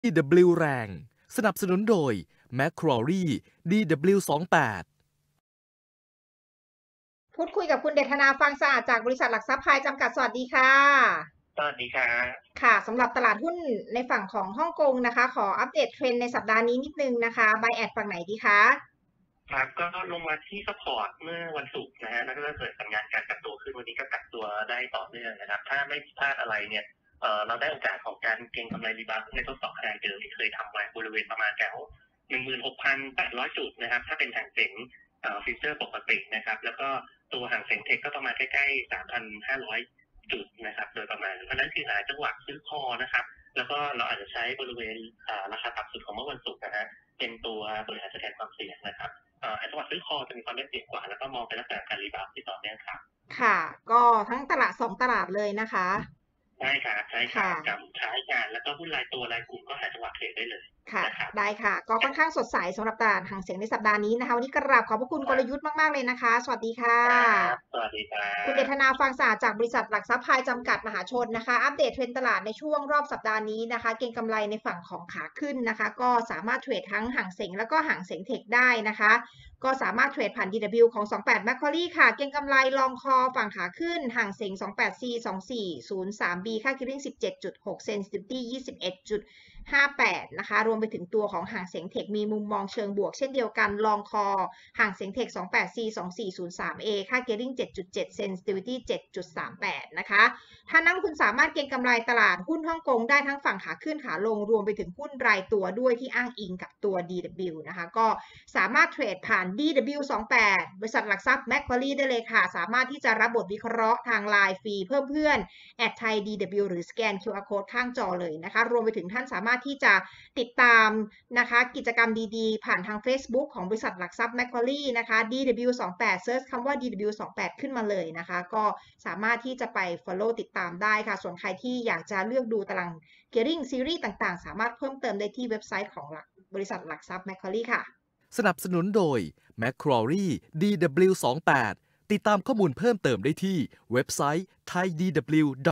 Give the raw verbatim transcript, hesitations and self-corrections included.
ดี ดับเบิลยู แรง สนับสนุนโดย แมคควอรี่ ดี ดับเบิลยู สองแปดพูดคุยกับคุณเดชนาฟังสะอาดจากบริษัทหลักทรัพย์พายจำกัดสวัสดีค่ะสวัสดีครับค่ะสำหรับตลาดหุ้นในฝั่งของฮ่องกงนะคะขออัปเดตเทรนด์ในสัปดาห์นี้นิดนึงนะคะ Buy at ฝั่งไหนดีคะครับก็ลงมาที่ซัพพอร์ตเมื่อวันศุกร์นะฮะแล้วก็เกิดสัญญาณการกลับตัวขึ้นวันนี้ก็กลับตัวได้ต่อเนื่องนะครับถ้าไม่ผิดพลาดอะไรเนี่ยเอ่อเราได้โอกาสของการเก็งกำไรรีบาวด์ในทดสอบไฮเดิมที่เคยทำไว้บริเวณประมาณแถว หนึ่งหมื่นหกพันแปดร้อย จุดนะครับถ้าเป็นหางเส็งเอ่อฟิวเจอร์ปกตินะครับแล้วก็ตัวหางเส็งเทคก็ประมาณใกล้ๆ สามพันห้าร้อย จุดนะครับโดยประมาณเพราะนั้นคือหาจังหวะซื้อคอนะครับแล้วก็เราอาจจะใช้บริเวณราคาต่ำสุดของเมื่อวันศุกร์นะฮะเป็นตัวบริหารจัดการความเสี่ยงนะครับเอ่อจังหวะซื้อคอจะมีความได้เปรียบกว่าแล้วก็มองเป็นลักษณะการรีบาวด์ที่ต่อเนื่องครับค่ะก็ทั้งตลาดสองตลาดเลยนะคะใช่ครับใช่ครับกับขายงานแล้วก็หุ้นรายตัวรายกลุ่มก็หาจังหวะเทรดได้เลยค่ะนะครับได้ค่ะก็ค่อนข้างสดใสสำหรับตลาดหางเสียงในสัปดาห์นี้นะคะวันนี้กราบขอบพระคุณกลยุทธ์มากๆเลยนะคะสวัสดีค่ะครับสวัสดีครัคุณเดบชนาฟังสะอาดจากบริษัทหลักทรัพย์พายจำกัดมหาชนนะคะอัปเดตเทรนด์ตลาดในช่วงรอบสัปดาห์นี้นะคะเก็งกำไรในฝั่งของขาขึ้นนะคะก็สามารถเทรดทั้งหางเส็งแล้วก็หางเส็งเทคได้นะคะก็สามารถเทรดผ่าน ดี ดับเบิลยู ของสองแปด Macquarie ค่ะเก็งกำไรลองคอฝั่งขาขึ้นหางเส็งสองแปด ซี สองสี่ ศูนย์ สาม บี ค่า Gearing สิบเจ็ดจุดหก Sensitivity ยี่สิบเอ็ดจุดห้าแปดนะคะรวมไปถึงตัวของหางเส็งเทคมีมุมมองเชิงบวกเช่นเดียวกันลองคอหางเส็งเทค สองแปด ซี สองสี่ ศูนย์ สาม เอ ค่า Gearing เจ็ดจุดเจ็ด Sensitivity เจ็ดจุดสามแปดนะคะถ้านักลงทุนสามารถเก็งกำไรตลาดหุ้นฮ่องกงได้ทั้งฝั่งขาขึ้นขาลงรวมไปถึงหุ้นรายตัวด้วยที่อ้างอิงกับตัว ดี ดับเบิลยู นะคะก็สามารถเทรดผ่าน ดี ดับเบิลยู สองแปด บริษัทหลักทรัพย์ Macquarie ได้เลยค่ะสามารถที่จะรับบทวิเคราะห์ทาง ไลน์ ฟรีเพิ่มเพื่อนแอดไทย ดี ดับเบิลยู หรือสแกน คิว อาร์ Code ข้างจอเลยนะคะรวมไปถึงท่านสามารถที่จะติดตามนะคะกิจกรรมดีๆผ่านทาง Facebook ของบริษัทหลักทรัพย์ Macquarie นะคะ ดี ดับเบิลยู สองแปด เซิร์ชคำว่า ดี ดับเบิลยู สองแปด ขึ้นมาเลยนะคะก็สามารถที่จะไป follow ติดตามได้ค่ะส่วนใครที่อยากจะเลือกดูตาราง Gearing Series ต่างๆสามารถเพิ่มเติมได้ที่เว็บไซต์ของบริษัทหลักทรัพย์ Macquarie ค่ะสนับสนุนโดย แมคควอรี่ ดี ดับเบิลยู สองแปด ติดตามข้อมูลเพิ่มเติมได้ที่เว็บไซต์ ไทย ดี ดับเบิลยู